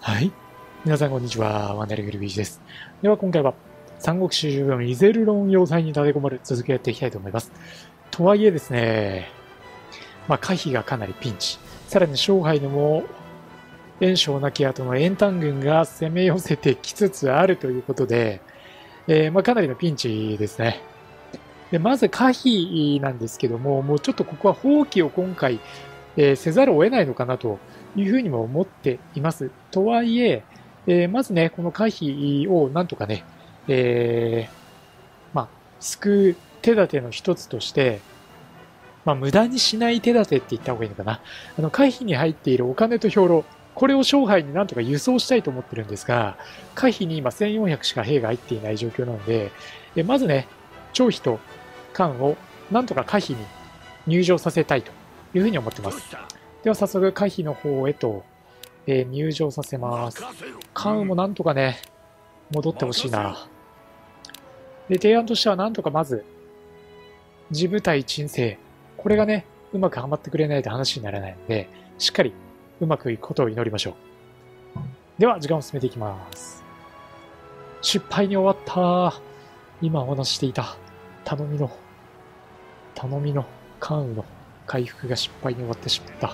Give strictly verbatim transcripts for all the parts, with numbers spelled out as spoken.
はい。皆さんこんにちは。ワンダリングルビーチです。では今回は三国志じゅうよんイゼルロン要塞に立てこもる続きをやっていきたいと思います。とはいえですね、まあ回避がかなりピンチ。さらに勝敗でも袁紹亡き後の袁譚軍が攻め寄せてきつつあるということで、えー、まあかなりのピンチですね。でまず可否なんですけども、もうちょっとここは放棄を今回、えー、せざるを得ないのかなというふうにも思っています。とはいえ、えー、まずね、この可否をなんとかね、えー、まあ、救う手立ての一つとして、まあ、無駄にしない手立てって言った方がいいのかな。あの、可否に入っているお金と兵糧、これを勝敗になんとか輸送したいと思ってるんですが、可否に今せんよんひゃくしか兵が入っていない状況なので、えまずね、張飛と漢をなんとか可否に入場させたいというふうに思ってます。では早速可否の方へと、えー、入場させます。漢もなんとかね、戻ってほしいな。で、提案としてはなんとかまず、自部隊鎮静。これがね、うまくはまってくれないと話にならないので、しっかりうまくいくことを祈りましょう。では、時間を進めていきます。失敗に終わった。今お話していた、頼みの、頼みの関羽の回復が失敗に終わってしまった。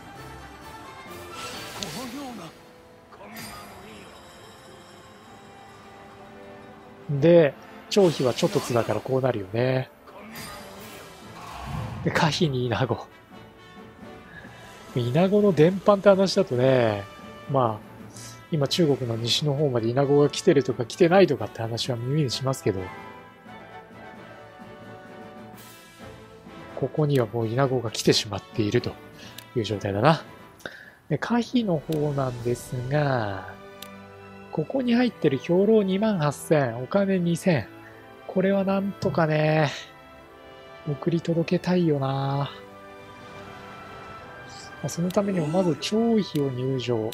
で、張飛はちょっと津だからこうなるよね。で、可否に稲子。稲子の伝播って話だとね、まあ、今中国の西の方まで稲子が来てるとか来てないとかって話は耳にしますけど、ここにはもう稲子が来てしまっているという状態だな。で、可否の方なんですが、ここに入ってる兵糧にまんはっせん、お金にせん。これはなんとかね、送り届けたいよな。そのためにもまず張飛を入場。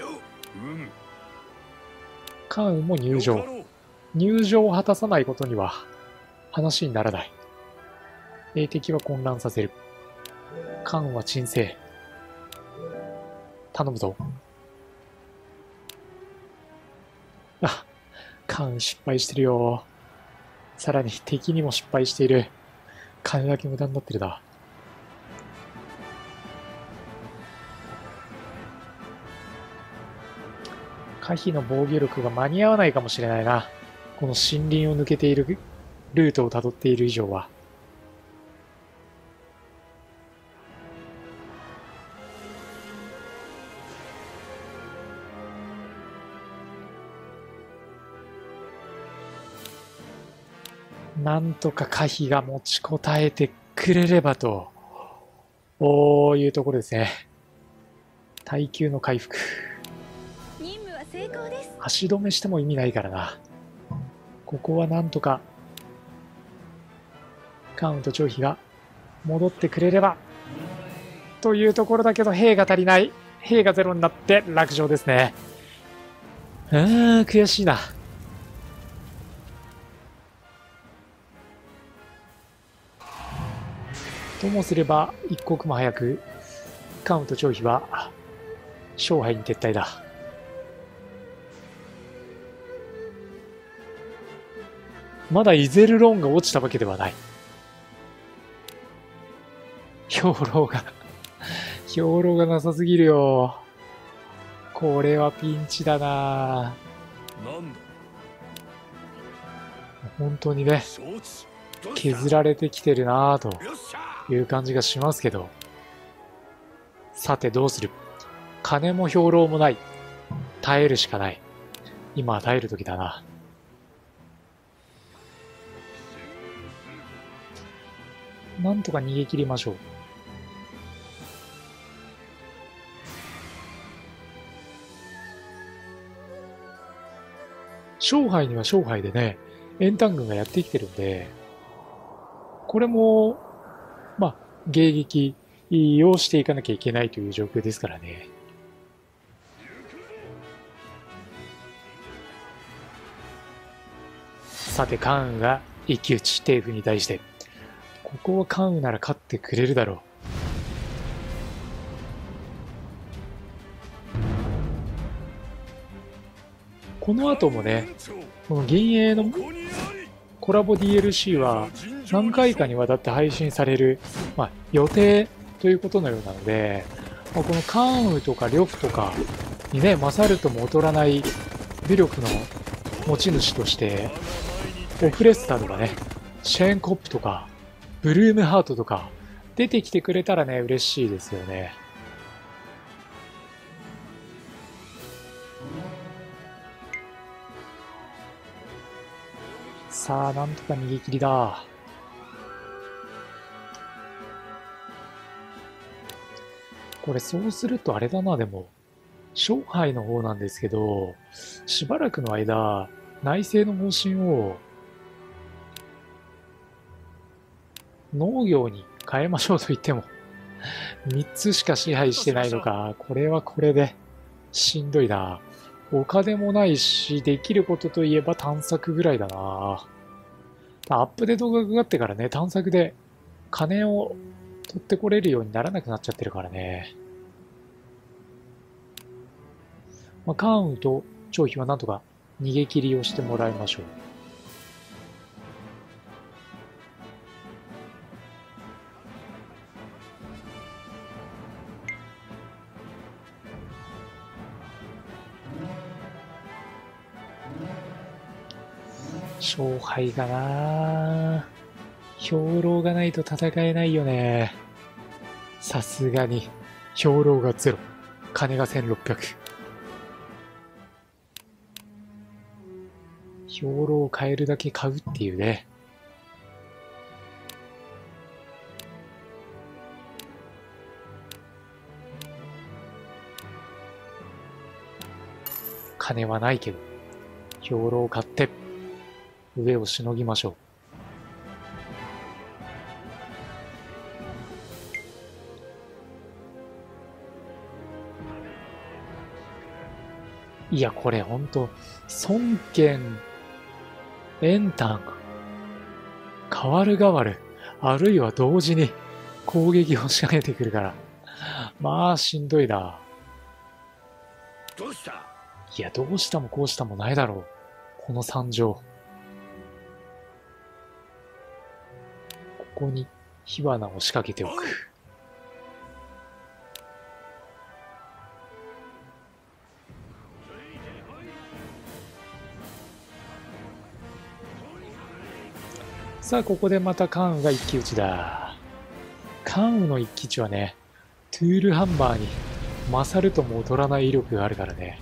関羽も入場。入場を果たさないことには話にならない。え敵は混乱させる。関羽は鎮静。頼むぞ。あ、関羽失敗してるよ。さらに敵にも失敗している。金だけ無駄になってるな。可否の防御力が間に合わないかもしれないな。この森林を抜けているルートをたどっている以上は。なんとか可否が持ちこたえてくれればと、こういうところですね。耐久の回復。 任務は成功です。 足止めしても意味ないからな。ここはなんとか関羽と張飛が戻ってくれればというところだけど、兵が足りない。兵がゼロになって落城ですね。うーん、悔しいな。ともすれば一刻も早く関羽と張飛は勝敗に撤退だ。まだイゼルロンが落ちたわけではない。兵糧が兵糧がなさすぎるよ。これはピンチだな。本当にね、削られてきてるなという感じがしますけど、さてどうする。金も兵糧もない。耐えるしかない。今は耐える時だな。なんとか逃げ切りましょう。勝敗には勝敗でね、袁譚軍がやってきてるんで、これも、まあ、迎撃をしていかなきゃいけないという状況ですからね。さて、関羽が一騎打ち、テーフに対して、ここは関羽なら勝ってくれるだろう。 この後もね、この幻影のコラボ ディーエルシー は何回かにわたって配信される、まあ、予定ということのようなので、まあ、この関羽とか呂布とかにね、勝るとも劣らない武力の持ち主として、オフレスタとかね、シェーンコップとか、ブルームハートとか、出てきてくれたらね、嬉しいですよね。さあ、なんとか逃げ切りだ。これそうするとあれだな、でも。勝敗の方なんですけど、しばらくの間、内政の方針を農業に変えましょうと言っても、みっつしか支配してないのか、これはこれでしんどいな。お金もないし、できることといえば探索ぐらいだな。アップデートがかかってからね、探索で金を取ってこれるようにならなくなっちゃってるからね。まあ、関羽と張飛はなんとか逃げ切りをしてもらいましょう。勝敗がな兵糧がないと戦えないよね。さすがに兵糧がゼロ、金がせんろっぴゃく。兵糧を買えるだけ買うっていうね。金はないけど兵糧を買って上をしのぎましょう。いや、これほんと孫権円丹変わる変わる、あるいは同時に攻撃を仕掛けてくるから、まあしんどいな。 どうした？ いや、どうしたもこうしたもないだろう、この惨状。ここに火花を仕掛けておく。さあ、ここでまた関羽が一騎打ちだ。関羽の一騎打ちはね、トゥールハンマーに勝るとも劣らない威力があるからね。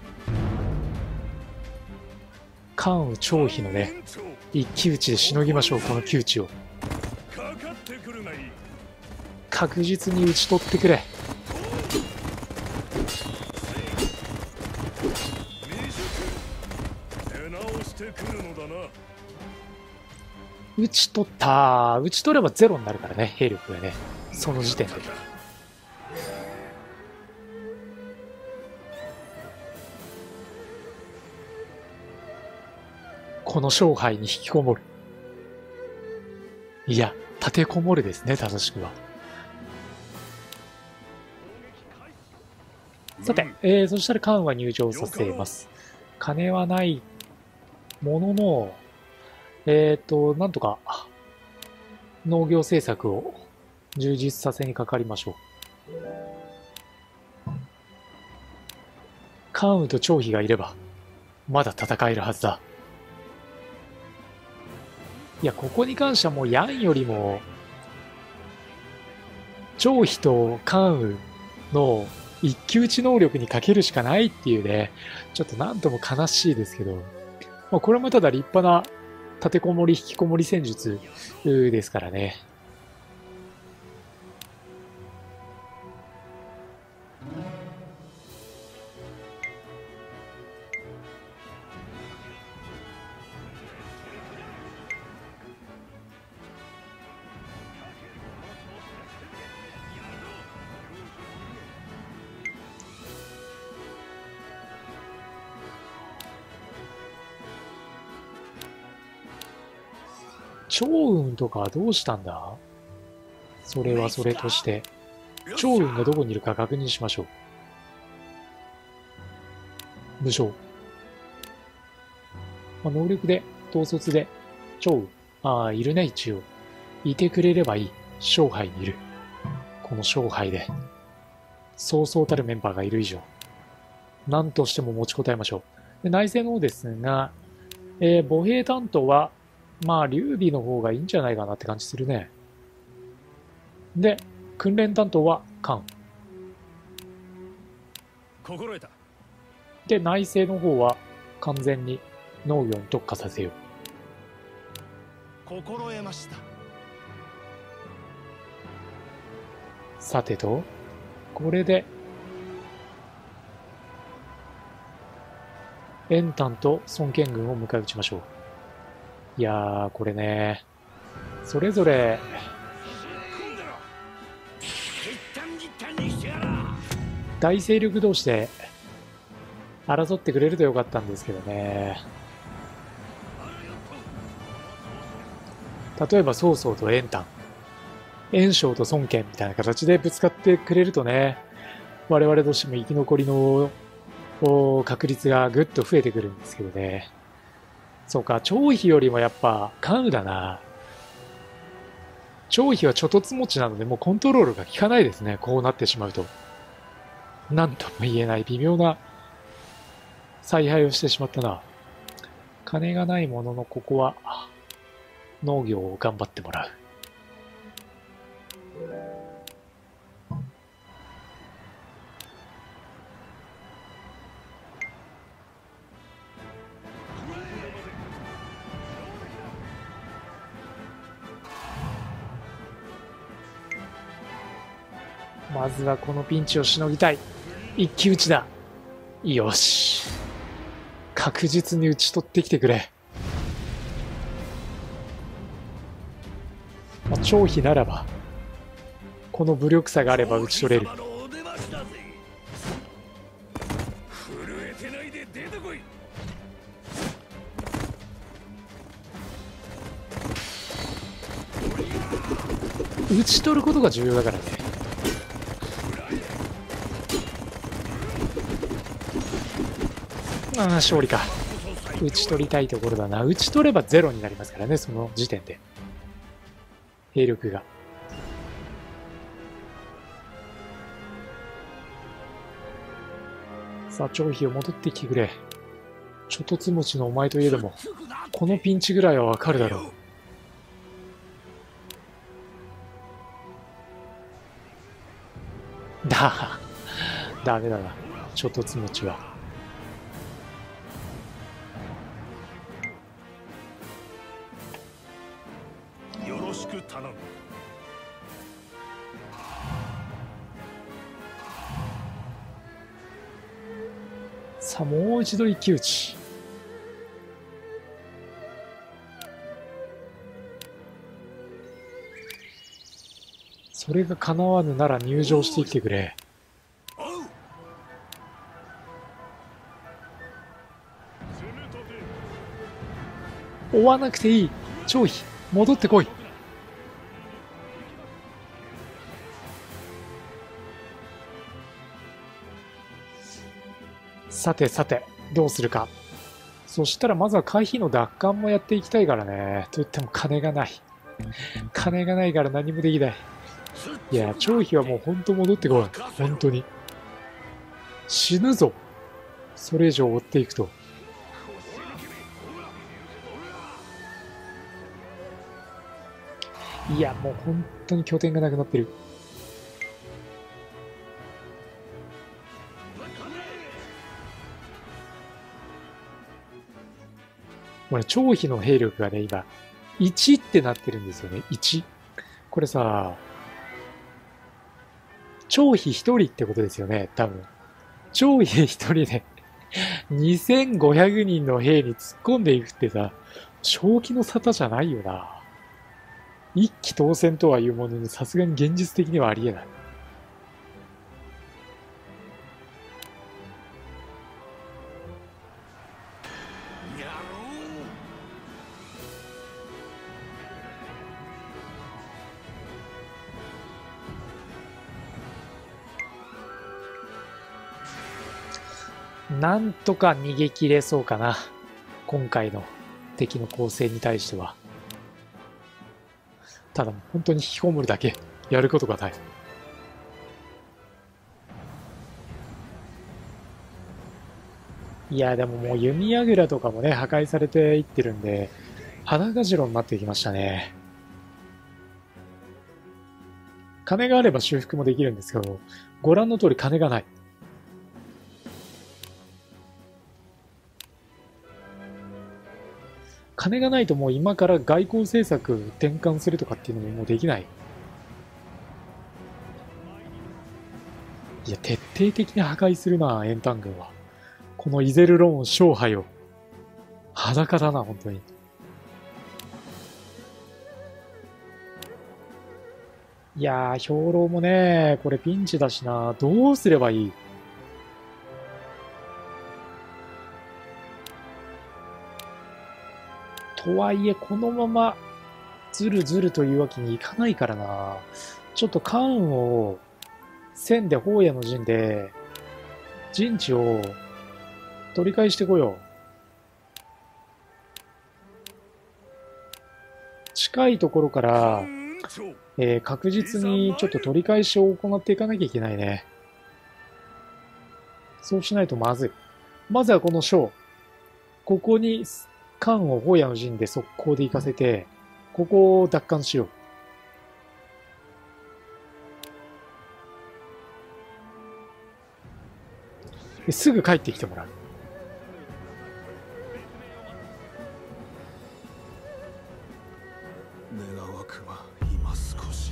関羽張飛のね、一騎打ちでしのぎましょう、この窮地を。確実に打ち取ってくれ。打ち取った。打ち取ればゼロになるからね、兵力がね、その時点で。この勝敗に引きこもる。いや、立てこもるですね、正しくは。さて、えー、そしたら関羽入場させます。金はないものの、えっと、なんとか農業政策を充実させにかかりましょう。関羽と張飛がいれば、まだ戦えるはずだ。いや、ここに関してはもうヤンよりも、張飛と関羽の一騎打ち能力にかけるしかないっていうね、ちょっとなんとも悲しいですけど、まあ、これもただ立派な立てこもり引きこもり戦術ですからね。趙雲とかはどうしたんだ？それはそれとして、趙雲がどこにいるか確認しましょう。武将。 まあ、能力で、統率で、超、ああ、いるね、一応。いてくれればいい。勝敗にいる。この勝敗で。そうそうたるメンバーがいる以上。何としても持ちこたえましょう。で内政の方ですが、えー、母兵担当は、まあ、劉備の方がいいんじゃないかなって感じするね。で、訓練担当は関。 心得た。 で、内政の方は完全に農業に特化させよう。 心得ました。 さてと、これで、円丹と孫権軍を迎え撃ちましょう。いやー、これね、それぞれ、大勢力同士で争ってくれるとよかったんですけどね。例えば曹操と円丹、袁紹と孫権みたいな形でぶつかってくれるとね、我々としても生き残りの確率がぐっと増えてくるんですけどね。そうか、張飛よりもやっぱ関羽だな。張飛は猪突持ちなのでもうコントロールが効かないですね。こうなってしまうと。なんとも言えない微妙な采配をしてしまったな。金がないもののここは農業を頑張ってもらう。まずはこのピンチをしのぎたい。一騎打ちだ。よし。確実に打ち取ってきてくれ。まあ、張飛ならば、この武力差があれば打ち取れる。打ち取ることが重要だからね。ああ、勝利か。打ち取りたいところだな。打ち取ればゼロになりますからね、その時点で。兵力が。さあ、張飛を戻ってきてくれ。猪突持ちのお前といえども、このピンチぐらいはわかるだろう。だ、ダメだな、猪突持ちは。 よろしく頼む。 さあ、もう一度一騎打ち。それが叶わぬなら入場してきてくれ。追わなくていい。張飛、戻ってこい。さてさて、どうするか。そしたらまずは回避の奪還もやっていきたいからね。といっても金がない。金がないから何もできない。いや、張飛はもう本当戻ってこい。本当に。死ぬぞ。それ以上追っていくと。いや、もう本当に拠点がなくなってる。これ、張飛の兵力がね、今、いちってなってるんですよね。いち。これさ、張飛ひとりってことですよね、多分。張飛ひとりでにせんごひゃくにんの兵に突っ込んでいくってさ、正気の沙汰じゃないよな。一騎当選とはいうものの、さすがに現実的にはありえない。なんとか逃げ切れそうかな。 今回の敵の構成に対しては。ただ本当に引きこもるだけやることがない。いやでももう弓矢とかもね破壊されていってるんで裸城になってきましたね。金があれば修復もできるんですけど、ご覧の通り金がない。金がないともう今から外交政策転換するとかっていうのももうできない。いや、徹底的に破壊するな、エンタン軍は。このイゼルローン勝敗を。裸だな、本当に。いやー、兵糧もね、これピンチだしな。どうすればいい？とはいえ、このままずるずるというわけにいかないからな。ちょっと関羽を千で荒野の陣で陣地を取り返してこよう。近いところから、えー、確実にちょっと取り返しを行っていかなきゃいけないね。そうしないとまずい。まずはこの将。ここに関を荒野の陣で速攻で行かせて、ここを奪還しよう。ですぐ帰ってきてもらう。 願わくは今少し。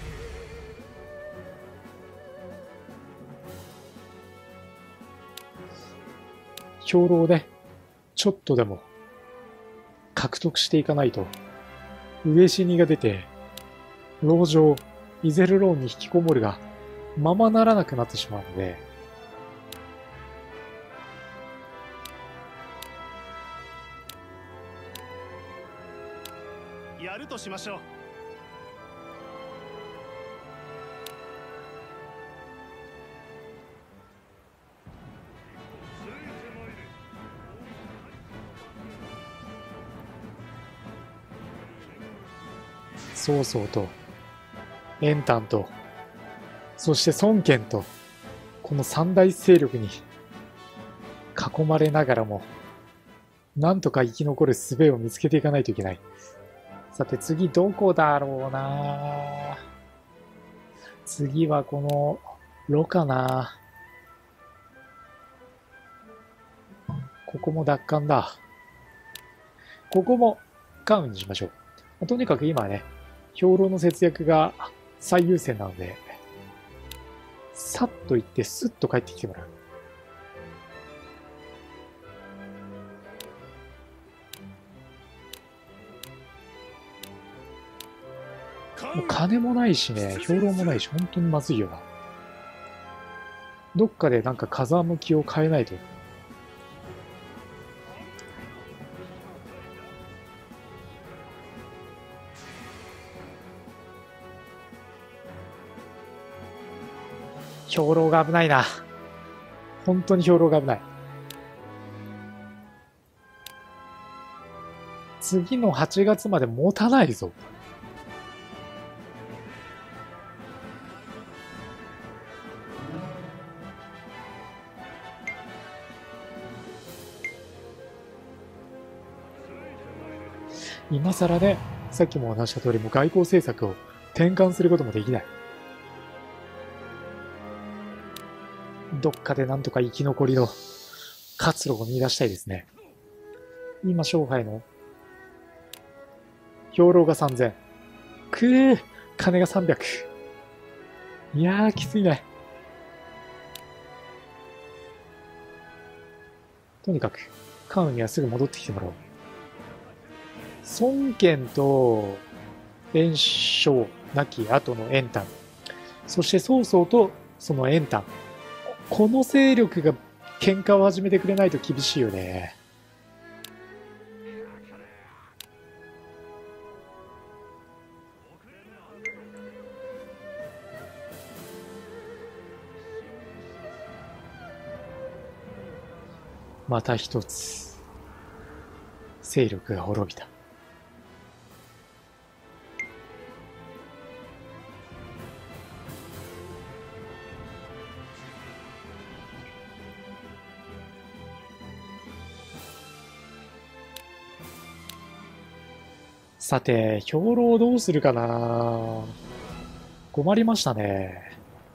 兵糧でちょっとでも獲得していかないと、上死にが出て、籠城、イゼルローンに引きこもるが、ままならなくなってしまうので、 やるとしましょう。 曹操と、円丹と、そして孫権と、この三大勢力に囲まれながらも、なんとか生き残る術を見つけていかないといけない。さて次どこだろうな。次はこの、ロかな。ここも奪還だ。ここも関羽にしましょう。とにかく今はね、兵糧の節約が最優先なので、さっと行ってスッと帰ってきてもらう。もう金もないしね、兵糧もないし、本当にまずいよな。どっかでなんか風向きを変えないと。兵糧が危ないな。本当に兵糧が危ない。次のはちがつまで持たないぞ。今更ね、さっきも話した通り、もう外交政策を転換することもできない。どっかでなんとか生き残りの活路を見出したいですね。今、勝敗の兵糧がさんぜん。くー、金がさんびゃく。いやー、きついね。とにかく、関羽にはすぐ戻ってきてもらおう。孫権と袁紹亡き後の円丹、そして曹操とその円丹、この勢力が喧嘩を始めてくれないと厳しいよね。また一つ勢力が滅びた。さて、兵糧どうするかな。困りましたね。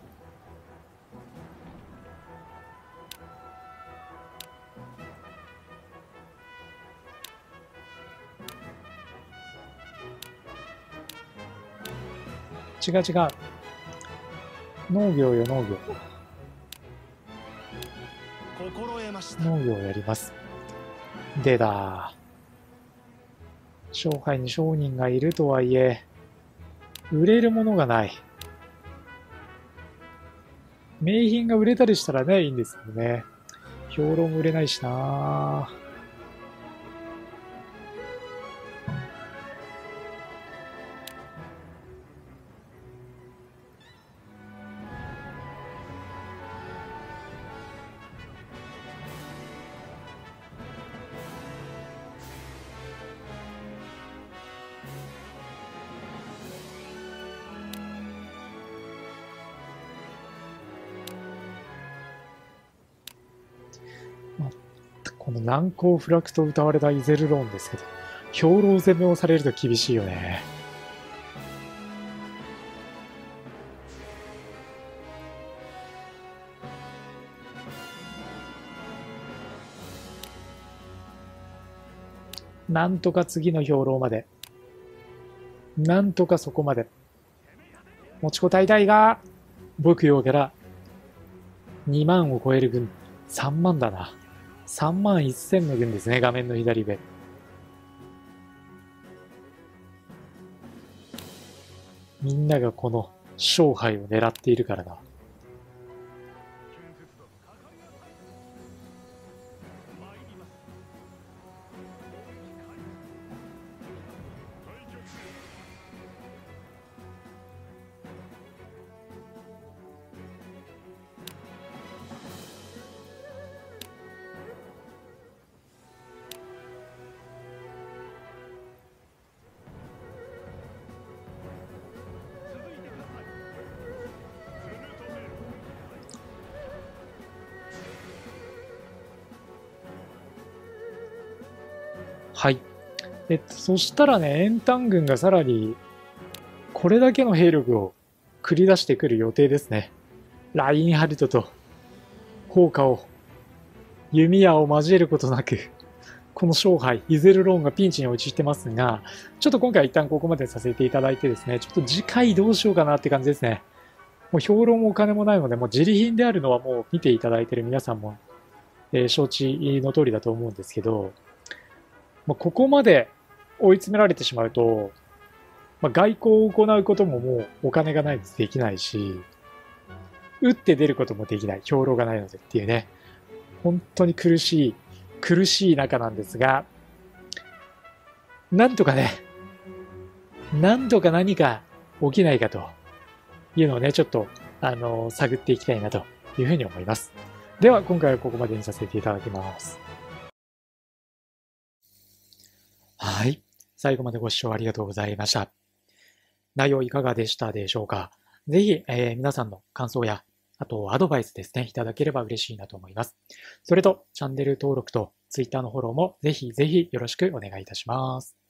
違う違う。農業よ、農業。 心得ました。 農業をやります。でだ。商廃に商人がいるとはいえ、売れるものがない。名品が売れたりしたらね、いいんですけどね。兵糧も売れないしな。この難攻不落と歌われたイゼルローンですけど、兵糧攻めをされると厳しいよね。なんとか次の兵糧まで。なんとかそこまで。持ちこたえたいが、牧羊からにまんを超える軍、さんまんだな。さんまんせんの軍ですね、画面の左上。みんながこの勝敗を狙っているからな。はい。えっと、そしたらね、エンタン軍がさらに、これだけの兵力を繰り出してくる予定ですね。ラインハルトと、効果を、弓矢を交えることなく、この勝敗、イゼルローンがピンチに陥ってますが、ちょっと今回は一旦ここまでさせていただいてですね、ちょっと次回どうしようかなって感じですね。もう評論もお金もないので、もう自利品であるのはもう見ていただいている皆さんも、えー、承知の通りだと思うんですけど、まあ、ここまで追い詰められてしまうと、まあ、外交を行うことももうお金がないのでできないし、打って出ることもできない、兵糧がないのでっていうね、本当に苦しい、苦しい中なんですが、なんとかね、なんとか何か起きないかというのをね、ちょっと、あの、探っていきたいなというふうに思います。では、今回はここまでにさせていただきます。はい。最後までご視聴ありがとうございました。内容いかがでしたでしょうか。ぜひ、えー、皆さんの感想や、あとアドバイスですね、いただければ嬉しいなと思います。それと、チャンネル登録と Twitter のフォローもぜひぜひよろしくお願いいたします。